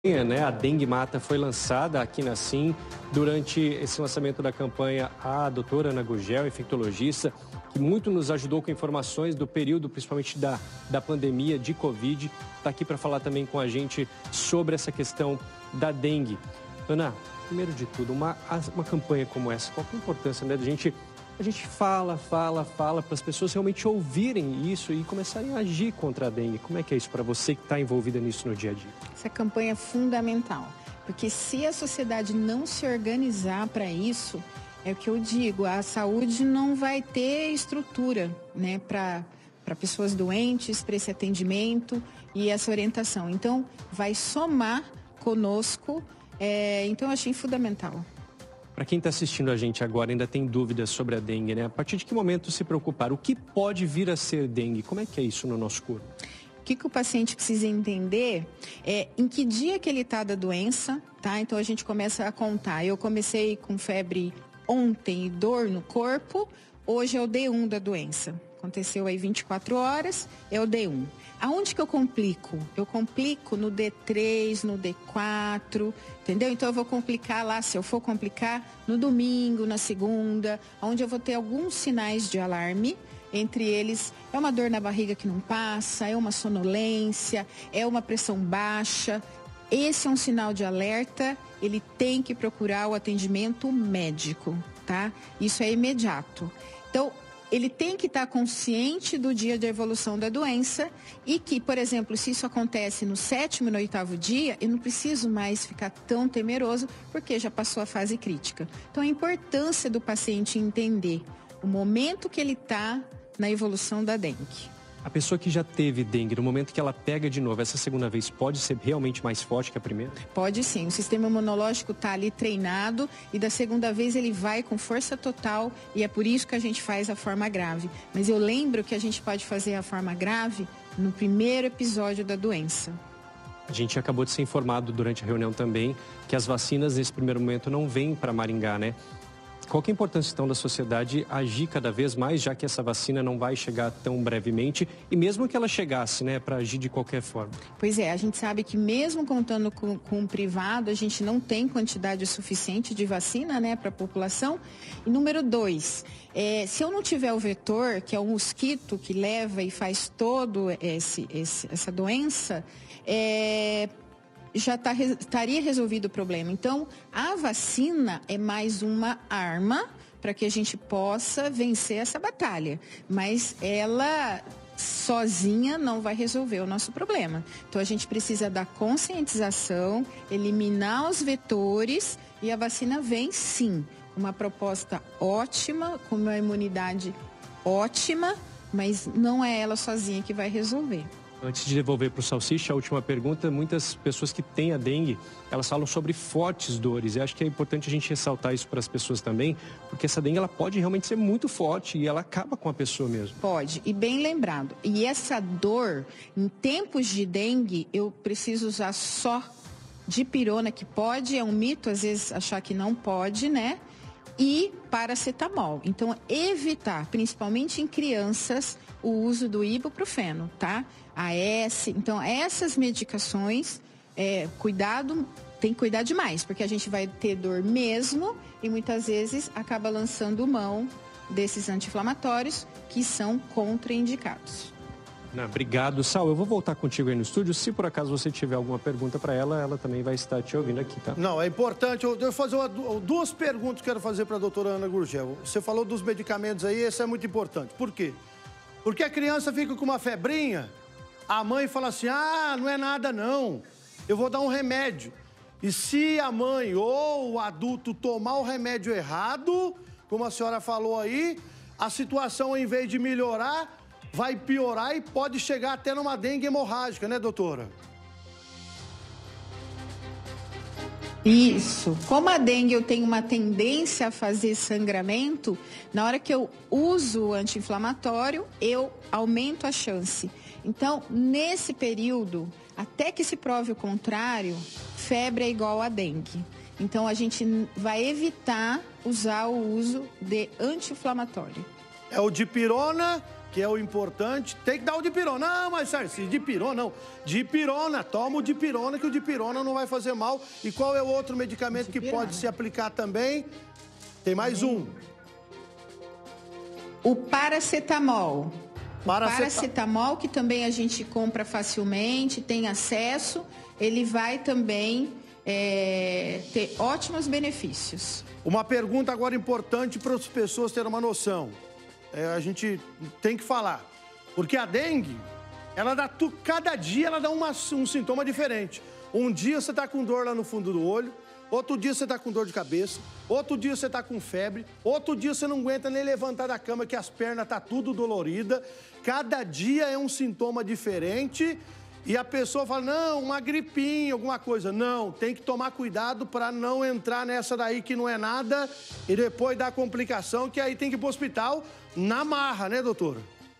Né? A Dengue Mata foi lançada aqui na SIM. Durante esse lançamento da campanha, a doutora Ana Gurgel, infectologista, que muito nos ajudou com informações do período, principalmente da pandemia de Covid, está aqui para falar também com a gente sobre essa questão da dengue. Ana, primeiro de tudo, uma campanha como essa, qual que é a importância, né, a gente fala para as pessoas realmente ouvirem isso e começarem a agir contra a dengue. Como é que é isso para você que está envolvida nisso no dia a dia? Essa campanha é fundamental, porque se a sociedade não se organizar para isso, é o que eu digo, a saúde não vai ter estrutura, né, para pessoas doentes, para esse atendimento e essa orientação. Então, vai somar conosco, então eu achei fundamental. Para quem está assistindo a gente agora ainda tem dúvidas sobre a dengue, né? A partir de que momento se preocupar? O que pode vir a ser dengue? Como é que é isso no nosso corpo? O que o paciente precisa entender é em que dia que ele está da doença, tá? Então a gente começa a contar. Eu comecei com febre ontem e dor no corpo, hoje é o D1 da doença. Aconteceu aí 24 horas, é o D1. Aonde que eu complico? Eu complico no D3, no D4, entendeu? Então eu vou complicar lá, se eu for complicar, no domingo, na segunda, onde eu vou ter alguns sinais de alarme. Entre eles, é uma dor na barriga que não passa, é uma sonolência, é uma pressão baixa. Esse é um sinal de alerta, ele tem que procurar o atendimento médico, tá? Isso é imediato. Então, ele tem que estar consciente do dia de evolução da doença e que, por exemplo, se isso acontece no 7º e no 8º dia, eu não preciso mais ficar tão temeroso porque já passou a fase crítica. Então, a importância do paciente entender o momento que ele está na evolução da dengue. A pessoa que já teve dengue, no momento que ela pega de novo, essa segunda vez pode ser realmente mais forte que a primeira? Pode sim, o sistema imunológico está ali treinado e da segunda vez ele vai com força total e é por isso que a gente faz a forma grave. Mas eu lembro que a gente pode fazer a forma grave no primeiro episódio da doença. A gente acabou de ser informado durante a reunião também que as vacinas nesse primeiro momento não vêm para Maringá, né? Qual que é a importância, então, da sociedade agir cada vez mais, já que essa vacina não vai chegar tão brevemente, e mesmo que ela chegasse, né, para agir de qualquer forma? Pois é, a gente sabe que mesmo contando com o privado, a gente não tem quantidade suficiente de vacina, né, para a população. E número 2, se eu não tiver o vetor, que é o mosquito que leva e faz todo essa doença, já estaria resolvido o problema. Então, a vacina é mais uma arma para que a gente possa vencer essa batalha. Mas ela sozinha não vai resolver o nosso problema. Então, a gente precisa da conscientização, eliminar os vetores e a vacina vem sim. Uma proposta ótima, com uma imunidade ótima, mas não é ela sozinha que vai resolver. Antes de devolver para o Salsicha, a última pergunta, muitas pessoas que têm a dengue, elas falam sobre fortes dores. Eu acho que é importante a gente ressaltar isso para as pessoas também, porque essa dengue ela pode realmente ser muito forte e ela acaba com a pessoa mesmo. Pode, e bem lembrado. E essa dor, em tempos de dengue, eu preciso usar só dipirona, que pode, é um mito às vezes achar que não pode, né? E paracetamol. Então, evitar, principalmente em crianças, o uso do ibuprofeno, tá? AS, então essas medicações, cuidado, tem que cuidar demais, porque a gente vai ter dor mesmo e muitas vezes acaba lançando mão desses anti-inflamatórios que são contraindicados. Obrigado, Sal. Eu vou voltar contigo aí no estúdio. Se por acaso você tiver alguma pergunta para ela, ela também vai estar te ouvindo aqui, tá? Não, é importante. Eu vou fazer duas perguntas que eu quero fazer para a doutora Ana Gurgel. Você falou dos medicamentos aí, esse é muito importante. Por quê? Porque a criança fica com uma febrinha, a mãe fala assim, não é nada não, eu vou dar um remédio. E se a mãe ou o adulto tomar o remédio errado, como a senhora falou aí, a situação, em vez de melhorar, vai piorar e pode chegar até numa dengue hemorrágica, né, doutora? Isso. Como a dengue eu tenho uma tendência a fazer sangramento, na hora que eu uso o anti-inflamatório, eu aumento a chance. Então, nesse período, até que se prove o contrário, febre é igual a dengue. Então, a gente vai evitar usar o uso de anti-inflamatório. É o dipirona que é o importante, tem que dar o dipirona. Não, mas Sarci, dipirona não. Dipirona, toma o dipirona, que o dipirona não vai fazer mal. E qual é o outro medicamento que pode se aplicar também? Tem mais um. O paracetamol. Paracetamol, que também a gente compra facilmente, tem acesso, ele vai também ter ótimos benefícios. Uma pergunta agora importante para as pessoas terem uma noção. A gente tem que falar. Porque a dengue, ela dá cada dia ela dá um sintoma diferente. Um dia você está com dor lá no fundo do olho, outro dia você está com dor de cabeça, outro dia você está com febre, outro dia você não aguenta nem levantar da cama, que as pernas estão tudo doloridas. Cada dia é um sintoma diferente e a pessoa fala, não, uma gripinha, alguma coisa. Não, tem que tomar cuidado para não entrar nessa daí que não é nada e depois dar complicação, que aí tem que ir para o hospital na marra, né, doutora?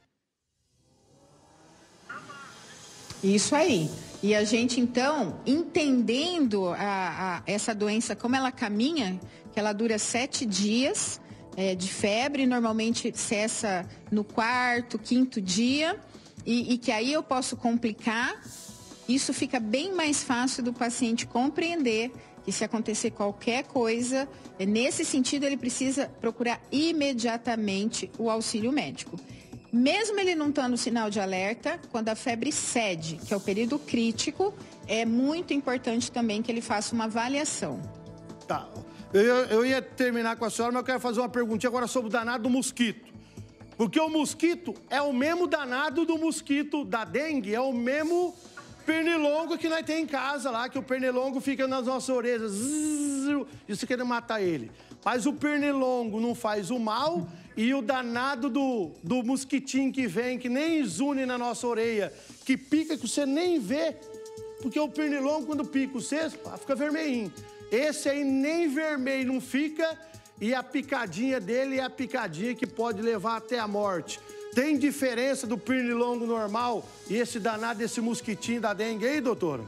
Isso aí. E a gente, então, entendendo essa doença, como ela caminha, que ela dura 7 dias de febre, normalmente cessa no 4º, 5º dia, e que aí eu posso complicar, isso fica bem mais fácil do paciente compreender que se acontecer qualquer coisa, nesse sentido ele precisa procurar imediatamente o auxílio médico. Mesmo ele não estando no sinal de alerta, quando a febre cede, que é o período crítico, é muito importante também que ele faça uma avaliação. Tá. Eu ia terminar com a senhora, mas eu quero fazer uma perguntinha agora sobre o danado do mosquito. Porque o mosquito é o mesmo danado do mosquito da dengue, é o mesmo pernilongo que nós temos em casa lá, que o pernilongo fica nas nossas orelhas, isso querendo matar ele. Mas o pernilongo não faz o mal e o danado do mosquitinho que vem, que nem zune na nossa orelha, que pica, que você nem vê, porque o pernilongo, quando pica o cesto, fica vermelhinho. Esse aí nem vermelho não fica e a picadinha dele é a picadinha que pode levar até a morte. Tem diferença do pernilongo normal e esse danado desse mosquitinho da dengue aí, doutora?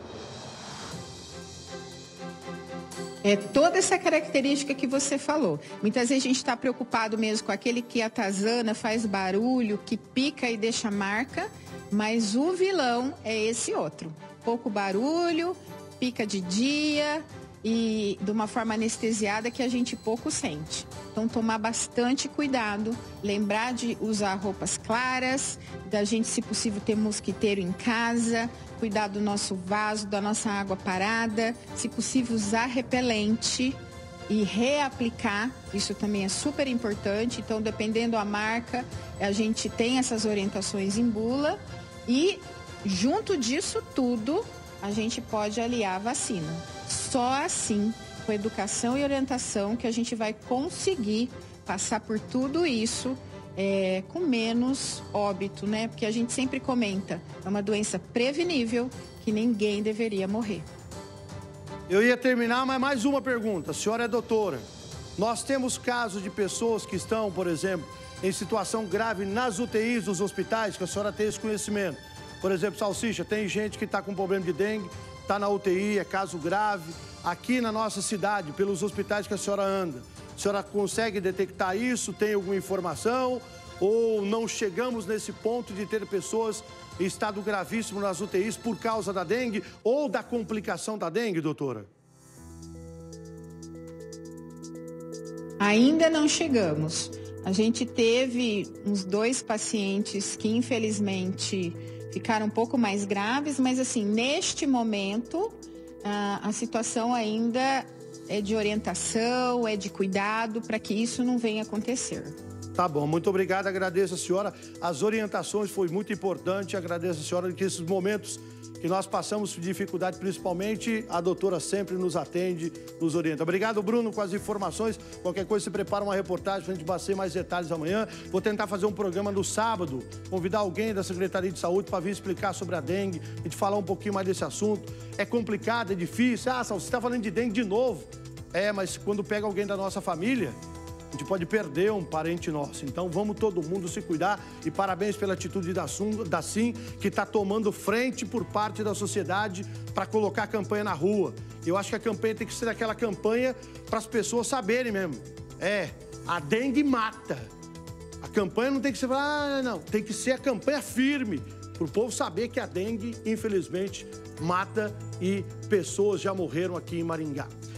É toda essa característica que você falou. Muitas vezes a gente está preocupado mesmo com aquele que atazana, faz barulho, que pica e deixa marca, mas o vilão é esse outro. Pouco barulho, pica de dia e de uma forma anestesiada que a gente pouco sente. Então, tomar bastante cuidado, lembrar de usar roupas claras, da gente, se possível, ter mosquiteiro em casa, cuidar do nosso vaso, da nossa água parada, se possível, usar repelente e reaplicar, isso também é super importante. Então, dependendo da marca, a gente tem essas orientações em bula e, junto disso tudo, a gente pode aliar a vacina. Só assim, com educação e orientação, que a gente vai conseguir passar por tudo isso com menos óbito, né? Porque a gente sempre comenta, é uma doença prevenível que ninguém deveria morrer. Eu ia terminar, mas mais uma pergunta. A senhora é doutora. Nós temos casos de pessoas que estão, por exemplo, em situação grave nas UTIs dos hospitais, que a senhora tem esse conhecimento. Por exemplo, Salsicha, tem gente que está com problema de dengue, está na UTI, é caso grave. Aqui na nossa cidade, pelos hospitais que a senhora anda, a senhora consegue detectar isso? Tem alguma informação? Ou não chegamos nesse ponto de ter pessoas em estado gravíssimo nas UTIs por causa da dengue ou da complicação da dengue, doutora? Ainda não chegamos. A gente teve uns 2 pacientes que, infelizmente, ficaram um pouco mais graves, mas assim, neste momento, a situação ainda é de orientação, é de cuidado para que isso não venha acontecer. Tá bom, muito obrigado, agradeço a senhora. As orientações foi muito importante, agradeço a senhora que esses momentos que nós passamos dificuldade, principalmente, a doutora sempre nos atende, nos orienta. Obrigado, Bruno, com as informações. Qualquer coisa, você prepara uma reportagem para a gente passar mais detalhes amanhã. Vou tentar fazer um programa no sábado, convidar alguém da Secretaria de Saúde para vir explicar sobre a dengue, a gente falar um pouquinho mais desse assunto. É complicado, é difícil. Ah, Sal, você está falando de dengue de novo. Mas quando pega alguém da nossa família, a gente pode perder um parente nosso. Então, vamos todo mundo se cuidar. E parabéns pela atitude da SIM, que está tomando frente por parte da sociedade para colocar a campanha na rua. Eu acho que a campanha tem que ser aquela campanha para as pessoas saberem mesmo. A dengue mata. A campanha não tem que ser, não, tem que ser a campanha firme, para o povo saber que a dengue, infelizmente, mata e pessoas já morreram aqui em Maringá.